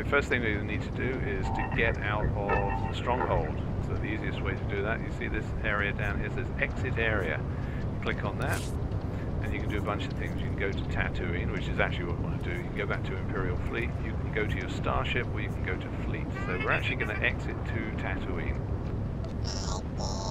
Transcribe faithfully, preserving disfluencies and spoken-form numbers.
the first thing that you need to do is to get out of the Stronghold. So the easiest way to do that, you see this area down here says exit area. Click on that, and you can do a bunch of things. You can go to Tatooine, which is actually what we want to do. You can go back to Imperial Fleet, you can go to your starship, or you can go to Fleet. So we're actually going to exit to Tatooine.